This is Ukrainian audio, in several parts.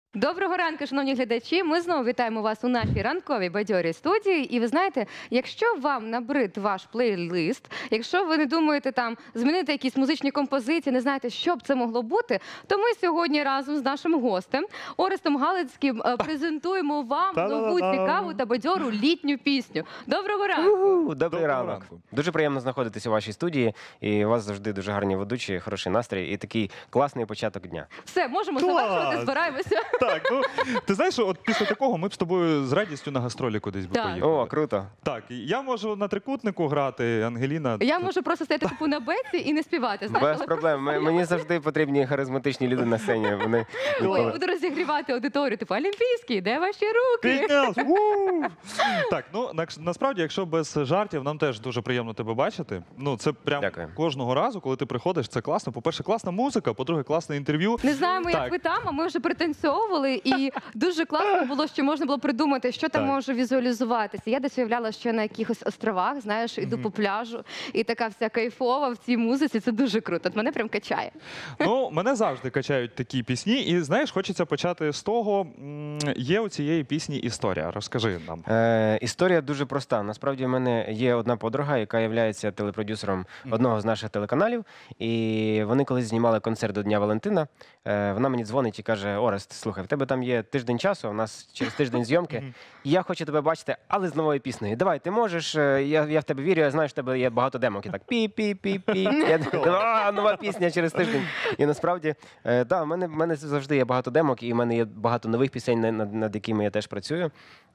Доброго ранку, шановні глядачі. Ми знову вітаємо вас у нашій ранковій бадьорій студії. І ви знаєте, якщо вам набрид ваш плейлист, якщо ви не думаєте там змінити якісь музичні композиції, не знаєте, що б це могло бути, то ми сьогодні разом з нашим гостем Орестом Галицьким презентуємо вам нову цікаву та бадьору літню пісню. Доброго ранку! Добрий ранок. Дуже приємно знаходитися у вашій студії. І у вас завжди дуже гарні ведучі, хороший настрій і такий класний початок дня. Все, можемо завершувати, збираємося. Так, ну, ти знаєш, от після такого ми б з тобою з радістю на гастролі кудись би Так. поїхали. О, круто. Так, я можу на трикутнику грати, Ангеліна. Я можу просто стояти типу на беці і не співати. Знаєш, Без але проблем. Мені завжди потрібні харизматичні люди на сцені. Вони Ой, буду розігрівати аудиторію, типу, Олімпійський, де ваші руки? Піднявся! Ву! Так, ну насправді, якщо без жартів, нам теж дуже приємно тебе бачити. Ну, це прям Дякую. кожного разу, коли ти приходиш, це класно. По-перше, класна музика, по-друге, класне інтерв'ю. Не знаємо, як Так. ви там, а ми вже пританцьовували, і дуже класно було, що можна було придумати, що там Так. може візуалізуватися. Я десь уявляла, що на якихось островах, знаєш, іду по пляжу, і така вся кайфова в цій музиці. Це дуже круто. От мене прям качає. Ну, мене завжди качають такі пісні. І, знаєш, хочеться почати з того, є у цієї пісні історія. Розкажи нам. Історія дуже проста. Насправді, в мене є одна подруга, яка є телепродюсером одного з наших телеканалів. І вони колись знімали концерт до Дня Валентина. Вона мені дзвонить і каже: Орест, слухай, в тебе там є тиждень часу, у нас через тиждень зйомки. І я хочу тебе бачити, але з новою піснею. Давай, ти можеш, я в тебе вірю, я знаю, що в тебе є багато демок. І так пі-пі-пі-пі. Я думаю, нова пісня через тиждень. І насправді, в мене завжди є багато демок, і в мене є багато нових пісень, над якими я теж працюю.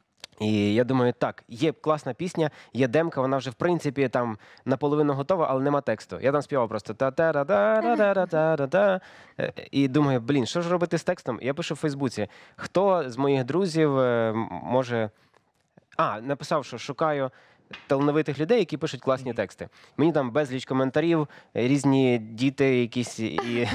І я думаю, так, є класна пісня, є демка, вона вже в принципі там наполовину готова, але нема тексту. Я там співав просто та-та-ра-да-ра-да-ра-да-ра-да. І думаю, блін, що ж робити з текстом? Я пишу в Фейсбуці, хто з моїх друзів може... написав, що шукаю талановитих людей, які пишуть класні тексти. Мені там безліч коментарів, різні діти якісь і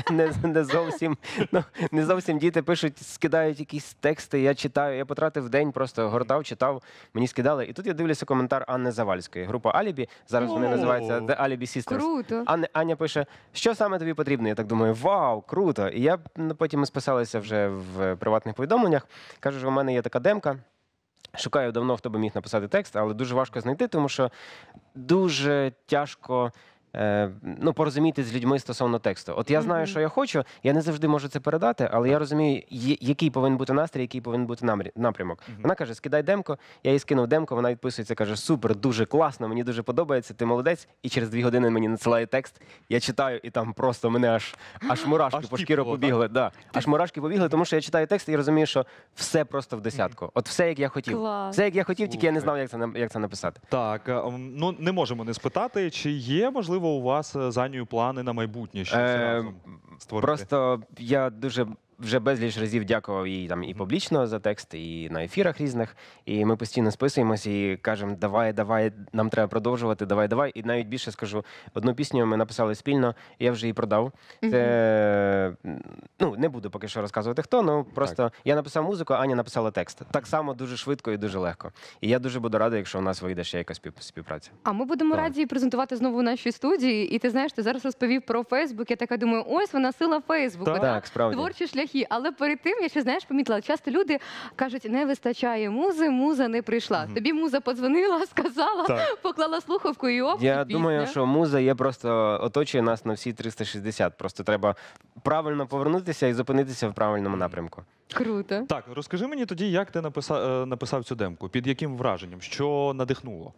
не зовсім діти пишуть, скидають якісь тексти, я читаю, я потратив день, просто гортав, читав, мені скидали. І тут я дивлюся коментар Анни Завальської, група Алібі, зараз вони називаються The Alibi Sisters. Круто. Аня пише, що саме тобі потрібно? Я так думаю, вау, круто. І я потім ми списалися вже в приватних повідомленнях, кажу, що у мене є така демка. Шукаю давно, хто би міг написати текст, але дуже важко знайти, тому що дуже тяжко порозуміти з людьми стосовно тексту. От я знаю, що я хочу, я не завжди можу це передати, але я розумію, який повинен бути настрій, який повинен бути напрямок. Вона каже, скидай демко, я їй скинув демко, вона відписується, каже, супер, дуже класно, мені дуже подобається, ти молодець. І через 2 години мені надсилає текст, я читаю, і там просто мене аж мурашки по шкіру побігли. Да. Аж мурашки побігли, тому що я читаю текст і розумію, що все просто в десятку. От все, як я хотів. Клас. Все, як я хотів, тільки я не знав, як це написати. Так, ну не можемо не спитати, чи є, можливо, у вас з Анією плани на майбутнє щось разом створити? Просто я дуже вже безліч разів дякував їй там і публічно за текст, і на ефірах різних. І ми постійно списуємося і кажемо, давай, нам треба продовжувати, давай. І навіть більше скажу, одну пісню ми написали спільно, і я вже її продав. Це, не буду поки що розказувати хто, просто я написав музику, Аня написала текст. Так само дуже швидко і дуже легко. І я дуже буду радий, якщо у нас вийде ще якась співпраця. А ми будемо раді презентувати знову в нашій студії. І ти знаєш, ти зараз розповів про Фейсбук. Я така думаю, ось вона сила Фейсбуку. Так, справді. Творчі шляхи. Але перед тим, я ще, знаєш, помітила, часто люди кажуть, не вистачає музи, муза не прийшла. Тобі муза подзвонила, сказала, поклала слухавку і оп, Я і пісня. думаю, що муза є просто оточує нас на всі 360. Просто треба правильно повернутися і зупинитися в правильному напрямку. Круто. Так, розкажи мені тоді, як ти написав цю демку, під яким враженням, що надихнуло?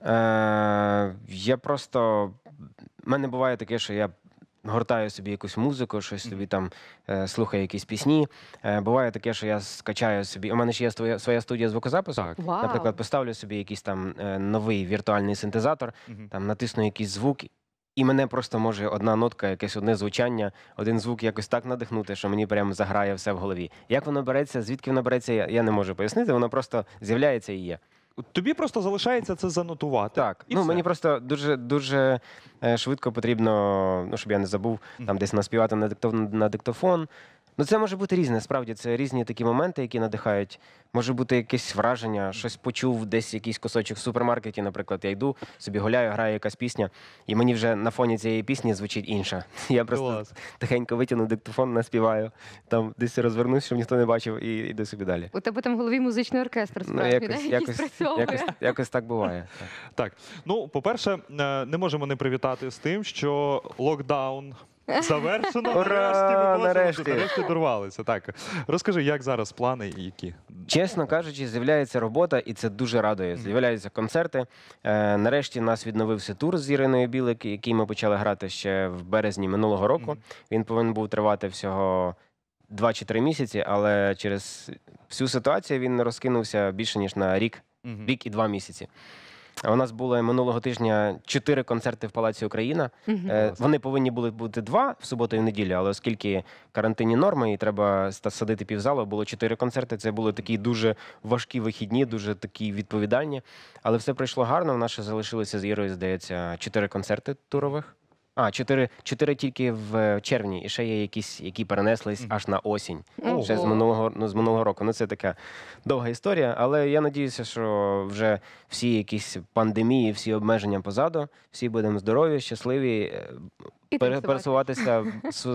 Я просто... У мене буває таке, що я гортаю собі якусь музику, щось собі там слухаю якісь пісні. Буває таке, що я скачаю собі... У мене ще є своя студія звукозапису. Так. Вау. Наприклад, поставлю собі якийсь там новий віртуальний синтезатор, там натисну якийсь звук, і мене просто може одна нотка, якесь одне звучання, один звук якось так надихнути, що мені прямо заграє все в голові. Як воно береться, звідки воно береться, я не можу пояснити, воно просто з'являється і є. Тобі просто залишається це занотувати. Так, і все. мені просто дуже швидко потрібно, щоб я не забув, там десь наспівати на диктофон, Ну, це може бути різне, справді. Це різні такі моменти, які надихають. Може бути якесь враження, щось почув, десь якийсь кусочок в супермаркеті, наприклад, я йду, собі гуляю, грає якась пісня, і мені вже на фоні цієї пісні звучить інша. Я просто Клас. тихенько витягну диктофон, наспіваю, там десь розвернусь, щоб ніхто не бачив, і йду собі далі. У тебе там в голові музичний оркестр справді, да? Який спрацьовує. Якось так буває. Так. Так, ну, по-перше, не можемо не привітати з тим, що локдаун завершено. Ура! Нарешті. Нарешті дорвалися. Так, розкажи, як зараз плани і які? Чесно кажучи, з'являється робота, і це дуже радує. З'являються концерти. Нарешті у нас відновився тур з Іриною Білик, який ми почали грати ще в березні минулого року. Він повинен був тривати всього 2 чи 3 місяці, але через всю ситуацію він розкинувся більше, ніж на рік і 2 місяці. У нас було минулого тижня 4 концерти в Палаці Україна. Вони повинні були бути 2 в суботу і в неділю, але оскільки карантинні норми і треба садити півзалу, було 4 концерти. Це були такі дуже важкі вихідні, дуже такі відповідальні. Але все пройшло гарно. У нас ще залишилося з Ірою, здається, 4 концерти турових. 4 тільки в червні, і ще є якісь, які перенеслись аж на осінь. Ще з минулого року. Ну, це така довга історія, але я надіюся, що вже всі якісь пандемії, всі обмеження позаду, всі будемо здорові, щасливі, пересуватися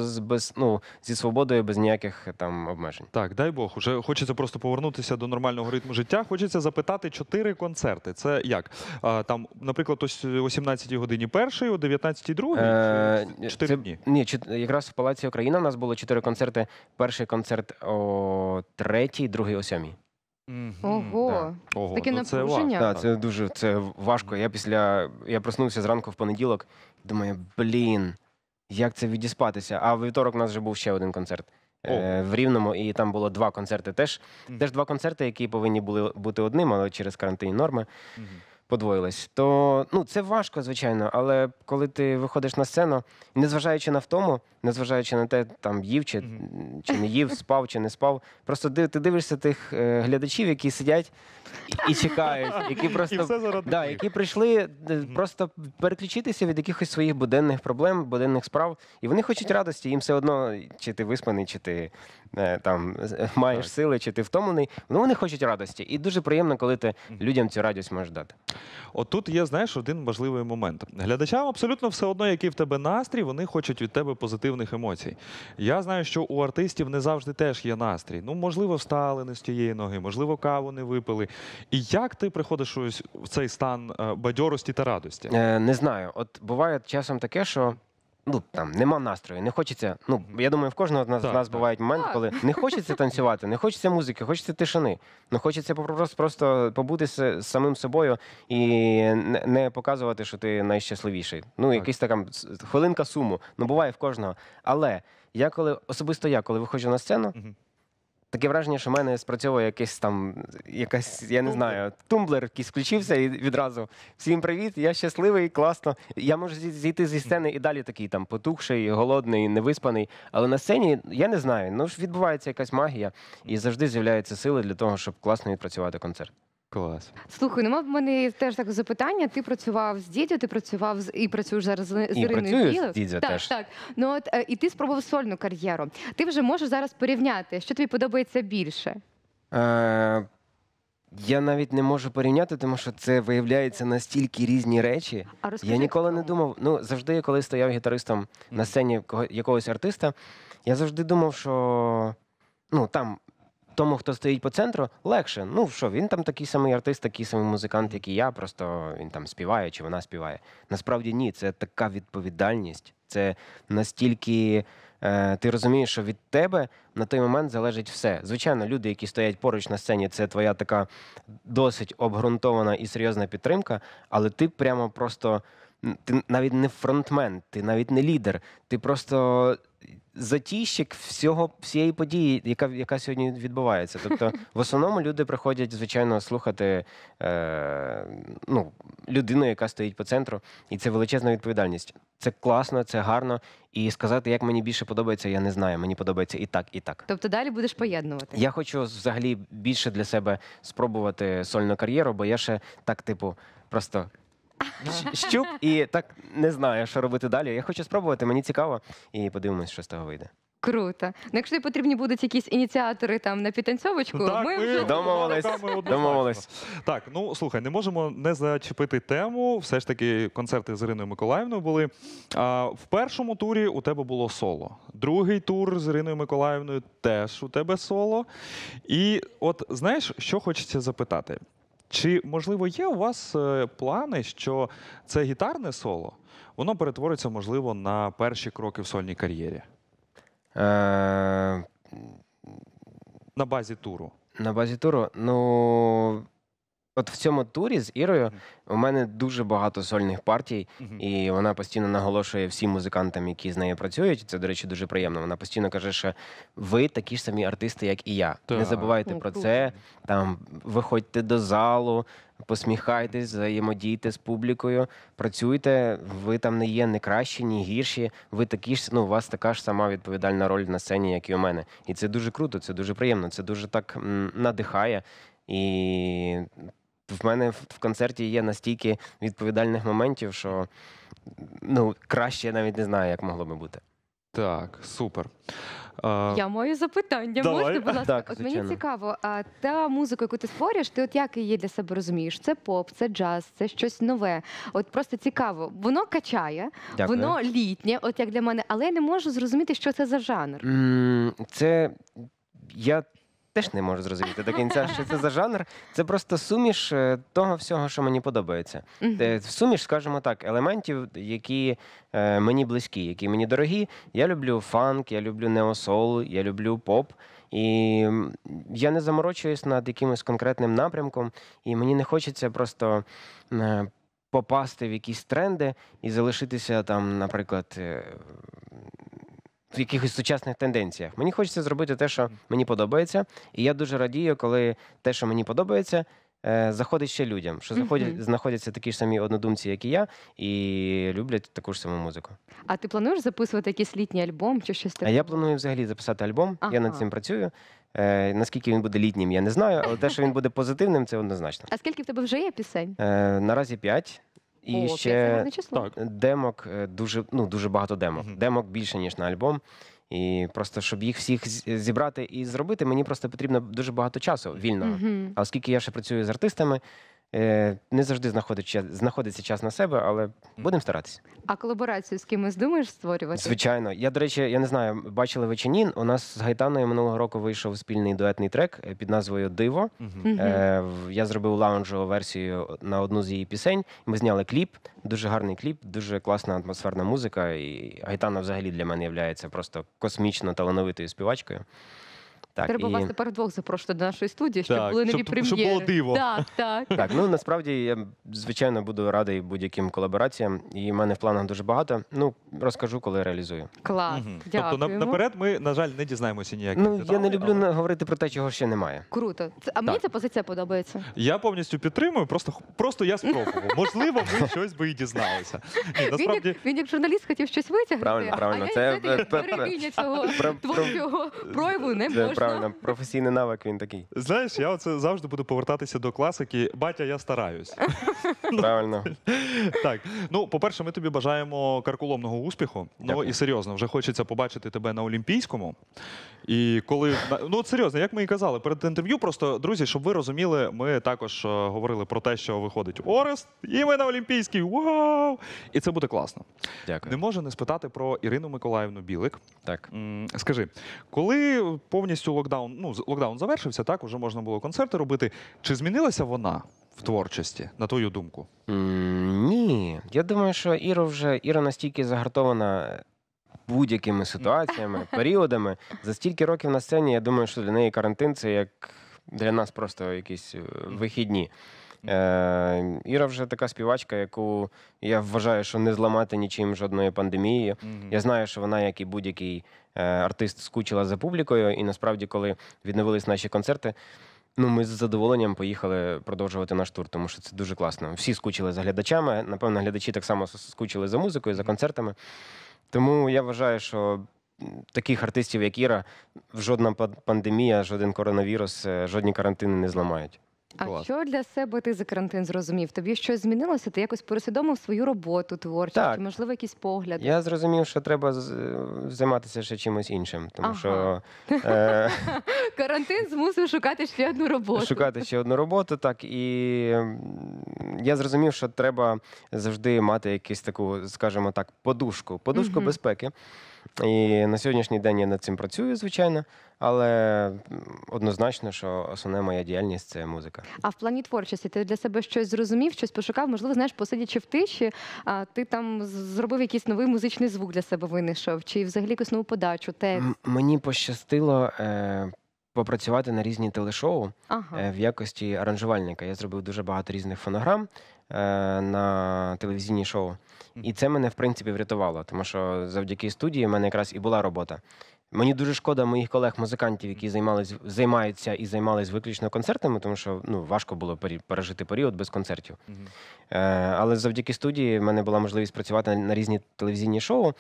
зі свободою, без ніяких там обмежень. Так, дай Бог. Уже хочеться просто повернутися до нормального ритму життя. Хочеться запитати 4 концерти. Це як? Там, наприклад, ось о 17-й годині перший, о 19-й другий? 4 дні? Ні, якраз в Палаці Україна у нас було 4 концерти. Перший концерт о 3-й, другий о 7-й. Ого, Ого, таке ну це напруження. Так, це дуже важко. Я проснувся зранку в понеділок, думаю, як це відіспатися? А в вівторок у нас вже був ще один концерт в Рівному, і там було 2 концерти. Теж 2 концерти, які повинні були бути одним, але через карантинні норми подвоїлись. То це важко, звичайно, але коли ти виходиш на сцену, незважаючи на втому, незважаючи на те, там їв чи не їв, спав чи не спав, просто ти дивишся тих глядачів, які сидять і чекають, які просто які прийшли просто переключитися від якихось своїх буденних проблем, буденних справ, і вони хочуть радості. Їм все одно, чи ти виспаний, чи ти там маєш сили, чи ти втомлений. Вони хочуть радості. І дуже приємно, коли ти людям цю радість можеш дати. От тут є, знаєш, один важливий момент. Глядачам абсолютно все одно, який в тебе настрій, вони хочуть від тебе позитивних емоцій. Я знаю, що у артистів не завжди теж є настрій. Ну, можливо, встали не з тієї ноги, можливо, каву не випили. І як ти приходиш в цей стан бадьорості та радості? Не знаю. От буває часом таке, що там нема настрою, не хочеться. Я думаю, в кожного з нас бувають моменти, коли не хочеться танцювати, не хочеться музики, хочеться тишини. Хочеться просто побути з самим собою і не показувати, що ти найщасливіший. Якась така хвилинка суму. Буває в кожного. Але особисто я, коли виходжу на сцену, таке враження, що в мене спрацьовує я не знаю, тумблер якийсь включився і відразу всім привіт, я щасливий, класно. Я можу зійти зі сцени і далі такий там потухший, голодний, невиспаний. Але на сцені, я не знаю, відбувається якась магія і завжди з'являються сили для того, щоб класно відпрацювати концерт. Клас. Слухай, в мене теж таке запитання. Ти працював з Дідьо, ти працював і працюєш зараз з Іриною Білик. І працюю з Дідьо теж. Так. І ти спробував сольну кар'єру. Ти вже можеш зараз порівняти, що тобі подобається більше? Я навіть не можу порівняти, тому що це виявляється настільки різні речі. Я ніколи не думав, завжди, коли стояв гітаристом на сцені якогось артиста, я завжди думав, що там тому, хто стоїть по центру, легше. Він там такий самий артист, такий самий музикант, як і я, просто він там співає чи вона співає. Насправді ні, це така відповідальність. Це настільки ти розумієш, що від тебе на той момент залежить все. Звичайно, люди, які стоять поруч на сцені, це твоя така досить обґрунтована і серйозна підтримка, але ти прямо просто, ти навіть не фронтмен, ти навіть не лідер, ти просто затійщик всієї події, яка сьогодні відбувається. Тобто, в основному люди приходять, звичайно, слухати людину, яка стоїть по центру, і це величезна відповідальність. Це класно, це гарно, і сказати, як мені більше подобається, я не знаю. Мені подобається і так, і так. Тобто далі будеш поєднувати? Я хочу взагалі більше для себе спробувати сольну кар'єру, бо я ще так, просто щуп і так не знаю, що робити далі. Я хочу спробувати, мені цікаво, і подивимось, що з того вийде. Круто. Ну, якщо тобі потрібні будуть якісь ініціатори там на підтанцьовочку, ми вже Домовились. однозначно. Домовились. Так, ну слухай, не можемо не зачепити тему. Все ж таки, концерти з Іриною Миколаївною були. В першому турі у тебе було соло. Другий тур з Іриною Миколаївною теж у тебе соло. І от знаєш, що хочеться запитати? Чи, можливо, є у вас плани, що це гітарне соло, воно перетвориться, можливо, на перші кроки в сольній кар'єрі? Е, На базі туру. На базі туру, ну, от в цьому турі з Ірою у мене дуже багато сольних партій, Мгм. і вона постійно наголошує всім музикантам, які з нею працюють. Це, до речі, дуже приємно. Вона постійно каже, що ви такі ж самі артисти, як і я. Не Так. забувайте Ну, про круто. це. Там виходьте до залу, посміхайтесь, взаємодійте з публікою, працюйте. Ви там не є ні кращі, ні гірші. Ви такі ж, ну, у вас така ж сама відповідальна роль на сцені, як і у мене. І це дуже круто, це дуже приємно, це дуже так надихає. І в мене в концерті є настільки відповідальних моментів, що ну, краще я навіть не знаю, як могло би бути. Так, супер. Я маю запитання. Давай. Можна, будь ласка? Так, От мені звичайно. цікаво, а та музика, яку ти створюєш, ти от як її для себе розумієш? Це поп, це джаз, це щось нове. От просто цікаво. Воно качає, Дякую. воно літнє, от як для мене, але я не можу зрозуміти, що це за жанр. Це я теж не можу зрозуміти до кінця, що це за жанр. Це просто суміш того всього, що мені подобається. Мгм. Суміш, скажімо так, елементів, які мені близькі, які мені дорогі. Я люблю фанк, я люблю неосол, я люблю поп. І я не заморочуюсь над якимось конкретним напрямком, і мені не хочеться просто попасти в якісь тренди і залишитися там, наприклад, в якихось сучасних тенденціях. Мені хочеться зробити те, що мені подобається, і я дуже радію, коли те, що мені подобається, заходить ще людям, що Мгм. знаходяться такі ж самі однодумці, як і я, і люблять таку ж саму музику. А ти плануєш записувати якийсь літній альбом чи щось А таке? я планую взагалі записати альбом, я над Ага. цим працюю. Наскільки він буде літнім, я не знаю, але те, що він буде позитивним, це однозначно. А скільки в тебе вже є пісень? Наразі 5. І О, 5 це ще гарне число. Так. демок, дуже багато демок. Мгм. Демок більше, ніж на альбом. І просто, щоб їх всіх зібрати і зробити, мені просто потрібно дуже багато часу вільного. Мгм. А оскільки я ще працюю з артистами, не завжди знаходиться час на себе, але будемо старатися. А колаборацію з кимось думаєш створювати? Звичайно. Я, до речі, я не знаю, бачили ви чи ні, у нас з Гайтаною минулого року вийшов спільний дуетний трек під назвою «Диво». Мгм. Мгм. Я зробив лаунжову версію на одну з її пісень. Ми зняли кліп, дуже гарний кліп, дуже класна атмосферна музика. І Гайтана взагалі для мене є просто космічно талановитою співачкою. Так, Треба вас тепер вдвох запрошувати до нашої студії, щоб Так, були нові щоб прем'єри. було диво. Так, так. Так, ну насправді я звичайно буду радий будь-яким колабораціям, і в мене в планах дуже багато. Ну, розкажу, коли реалізую. Клас. Мгм. Дякуємо. Тобто наперед ми, на жаль, не дізнаємося ніяких Ну, я деталей, не люблю але- говорити про те, чого ще немає. Круто. А мені Так. ця позиція подобається. Я повністю підтримую, просто я спробував. Можливо, ми щось би і дізналися. Ні, насправді, Він як журналіст хотів щось витягнути, Правильно, правильно. а я, Це, знаєте, як берегиня цього творчого прояву не Це можна. правильно, професійний навик він такий. знаєш, я оце завжди буду повертатися до класики. Батя, я стараюсь. Правильно. Так, ну, по-перше, ми тобі бажаємо карколомного успіху. Ну Дякую. і серйозно, вже хочеться побачити тебе на Олімпійському. І коли ну от серйозно, як ми і казали, перед інтерв'ю, просто друзі, щоб ви розуміли, ми також говорили про те, що виходить Орест, і ми на Олімпійській. Вау! І це буде класно. Дякую. Не можу не спитати про Ірину Миколаївну Білик. Так. Скажи, коли повністю локдаун завершився, так уже можна було концерти робити. Чи змінилася вона в творчості, на твою думку? Ні. Я думаю, що Іра настільки загартована будь-якими ситуаціями, періодами. За стільки років на сцені, я думаю, що для неї карантин це як для нас просто якісь вихідні. Іра вже така співачка, яку я вважаю, що не зламати нічим жодної пандемії. Я знаю, що вона, як і будь-який артист, скучила за публікою. І насправді, коли відновились наші концерти, ну, ми з задоволенням поїхали продовжувати наш тур, тому що це дуже класно. Всі скучили за глядачами. Напевно, глядачі так само скучили за музикою, за концертами. Тому я вважаю, що таких артистів, як Іра, жодна пандемія, жоден коронавірус, жодні карантини не зламають. А Клас. що для себе ти за карантин зрозумів? Тобі щось змінилося? Ти якось пересвідомив свою роботу творчу, Так. чи, можливо, якісь погляди? Я зрозумів, що треба займатися ще чимось іншим, тому Ага. що Карантин змусив шукати ще одну роботу. шукати ще одну роботу, так, і я зрозумів, що треба завжди мати якусь таку, скажімо так, подушку Мгм. безпеки. І на сьогоднішній день я над цим працюю, звичайно, але однозначно, що основна моя діяльність це музика. А в плані творчості ти для себе щось зрозумів, щось пошукав? Можливо, знаєш, посидячи в тиші, ти там зробив якийсь новий музичний звук для себе винайшов, чи взагалі якусь нову подачу, текст? Мені пощастило попрацювати на різні телешоу Ага. в якості аранжувальника. Я зробив дуже багато різних фонограм на телевізійні шоу. І це мене, в принципі, врятувало, тому що завдяки студії в мене якраз і була робота. Мені дуже шкода моїх колег-музикантів, які займаються і займались виключно концертами, тому що важко було пережити період без концертів. Мгм. Але завдяки студії в мене була можливість працювати на різні телевізійні шоу.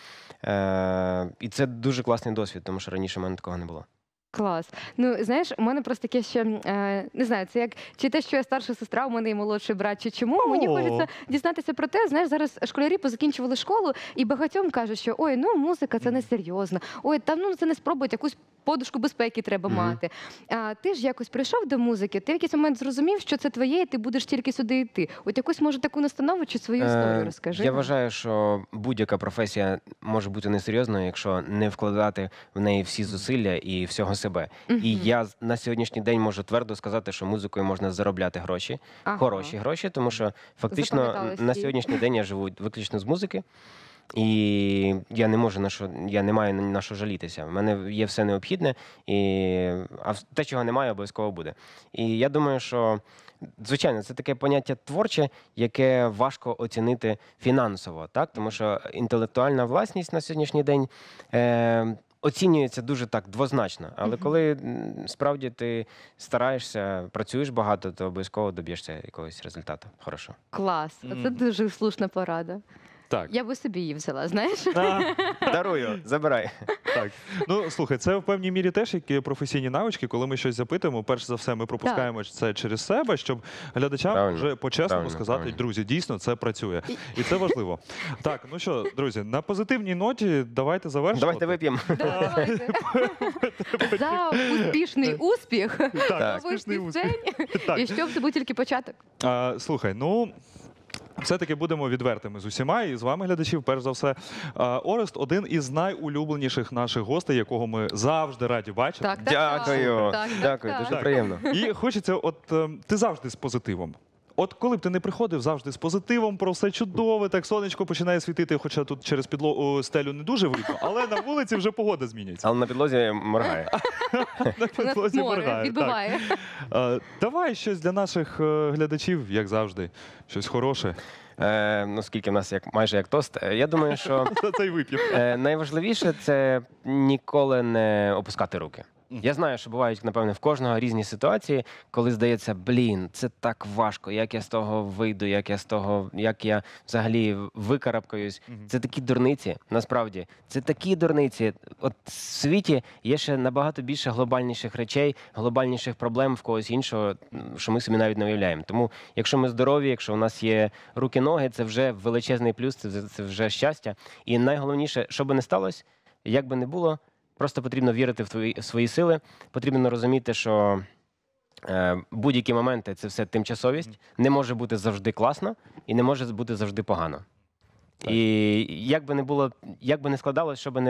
І це дуже класний досвід, тому що раніше в мене такого не було. Клас. Ну, знаєш, у мене просто таке ще, не знаю, це як чи те, що я старша сестра, у мене є молодший брат, чи чому. Мені О. хочеться дізнатися про те, знаєш, зараз школярі позакінчували школу, і багатьом кажуть, що ой, ну музика це не серйозно, ой, там це не спробують, якусь подушку безпеки треба Мгм. мати. А ти ж якось прийшов до музики, ти в якийсь момент зрозумів, що це твоє, і ти будеш тільки сюди йти. От якусь, може, таку настанову чи свою історію розкажи. Я нам. вважаю, що будь-яка професія може бути несерйозною, якщо не вкладати в неї всі зусилля і всього себе. І Мгм. я на сьогоднішній день можу твердо сказати, що музикою можна заробляти гроші, Ага. хороші гроші, тому що фактично Запам'яталось на всі. сьогоднішній день я живу виключно з музики. І я не можу я не маю на що жалітися. У мене є все необхідне, а те, чого немає, обов'язково буде. І я думаю, що звичайно, це таке поняття творче, яке важко оцінити фінансово, так? Тому що інтелектуальна власність на сьогоднішній день оцінюється дуже так двозначно. Але Мгм. коли справді ти стараєшся, працюєш багато, то обов'язково доб'єшся якогось результату. Хорошо. Клас. Це Мгм. дуже слушна порада. Так. Я би собі її взяла, знаєш? А, Дарую, забирай. так. Ну, слухай, це в певній мірі теж які професійні навички, коли ми щось запитуємо, перш за все, ми пропускаємо це через себе, щоб глядачам Правильно, вже по-чесному правильно, сказати, правильно. друзі, дійсно це працює. І це важливо. Так, ну що, друзі, на позитивній ноті давайте завершувати. Давайте вип'ємо. Давайте. За успішний успіх. Так, Новий успішний успіх. пісень. Так. І щоб це був тільки початок. Слухай, ну. Все-таки будемо відвертими з усіма і з вами, глядачів, перш за все. Орест – один із найулюбленіших наших гостей, якого ми завжди раді бачити. Так, так, Дякую. так, так, Дякую, так. дуже Так. приємно. І хочеться, ти завжди з позитивом. От коли б ти не приходив, завжди з позитивом, про все чудове, так сонечко починає світити, хоча тут через стелю не дуже видно, але на вулиці вже погода змінюється. Але на підлозі моргає. На У нас підлозі море моргає, так. відбуває. Давай щось для наших глядачів, як завжди, щось хороше. Скільки в нас майже як тост. Я думаю, що За цей вип'ємо. найважливіше це ніколи не опускати руки. Я знаю, що бувають, напевне, в кожного різні ситуації, коли здається, це так важко, як я з того вийду, як я взагалі викарабкаюсь. Це такі дурниці, насправді. Це такі дурниці. От в світі є ще набагато більше глобальніших речей, глобальніших проблем в когось іншого, що ми собі навіть не уявляємо. Тому, якщо ми здорові, якщо у нас є руки-ноги, це вже величезний плюс, це вже щастя. І найголовніше, що би не сталося, як би не було, просто потрібно вірити в свої сили, потрібно розуміти, що будь-які моменти – це все тимчасовість, не може бути завжди класно і не може бути завжди погано. Так. І як би не складалось, щоб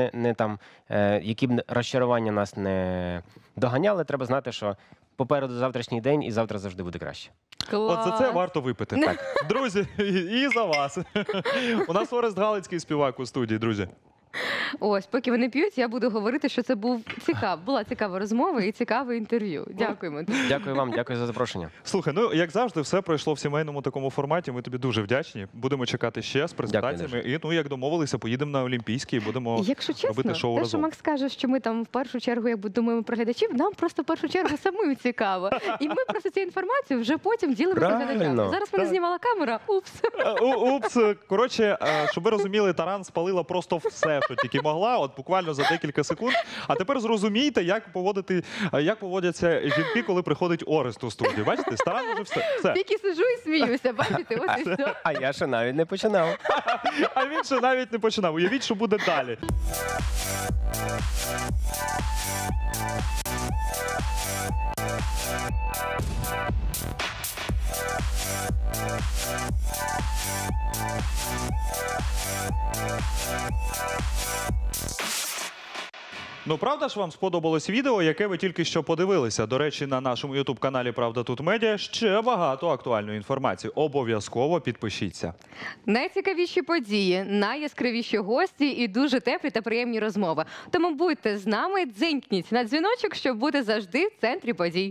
які б розчарування нас не доганяли, треба знати, що попереду завтрашній день і завтра завжди буде краще. От за це Клас. варто випити. Так. Друзі, і за вас. У нас Орест Галицький співак у студії, друзі. Ось, поки вони п'ють, я буду говорити, що це була цікава розмова і цікаве інтерв'ю. Дякуємо. Дякую вам, дякую за запрошення. Слухай, ну як завжди, все пройшло в сімейному такому форматі. Ми тобі дуже вдячні. Будемо чекати ще з презентаціями. І як домовилися, поїдемо на Олімпійські і будемо Якщо чесно, робити шоу те, що разом. Макс каже, що ми там в першу чергу як думаємо про глядачів, нам просто в першу чергу самим цікаво. І ми просто цю інформацію вже потім ділимося з Правильно. глядачами. Зараз мене Так. знімала камера, упс. Упс, коротше, щоб ви розуміли, Таран спалила просто все все, що тільки могла, от буквально за декілька секунд. А тепер зрозумійте, як поводяться жінки, коли приходить Орест у студію. Бачите, старанно вже все. Тільки сижу і сміюся, бачите, ось і все. А я ще навіть не починав. А він ще навіть не починав. Уявіть, що буде далі. Ну, правда ж вам сподобалось відео, яке ви тільки що подивилися? До речі, на нашому ютуб-каналі «Правда тут медіа» ще багато актуальної інформації. Обов'язково підпишіться. Найцікавіші події, найяскравіші гості і дуже теплі та приємні розмови. Тому будьте з нами, дзенькніть на дзвіночок, щоб бути завжди в центрі подій.